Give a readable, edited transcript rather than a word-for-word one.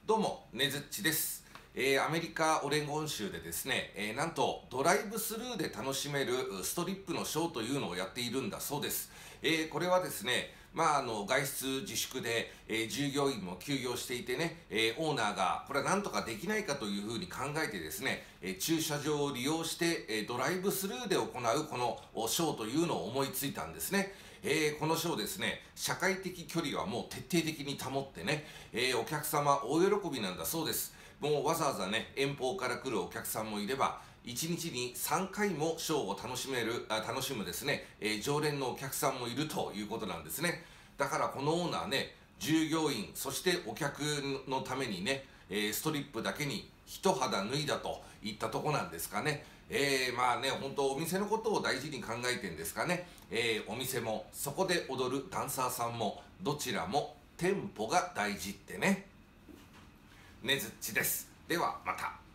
どうも、ねずっちです。アメリカ・オレゴン州でですね、なんとドライブスルーで楽しめるストリップのショーというのをやっているんだそうです。これはですね、外出自粛で、従業員も休業していてね、オーナーがこれはなんとかできないかというふうに考えてですね、駐車場を利用して、ドライブスルーで行うこのショーというのを思いついたんですね。このショーですね、社会的距離はもう徹底的に保ってね、お客様大喜びなんだそうです。もうわざわざね、遠方から来るお客さんもいれば、1日に3回もショーを楽しむですね、常連のお客さんもいるということなんですね。だからこのオーナーね、従業員、そしてお客のためにね、ストリップだけに一肌脱いだといったとこなんですかね。本当お店のことを大事に考えてんですかね。お店も、そこで踊るダンサーさんも、どちらもテンポが大事ってね。ねずっちです。ではまた。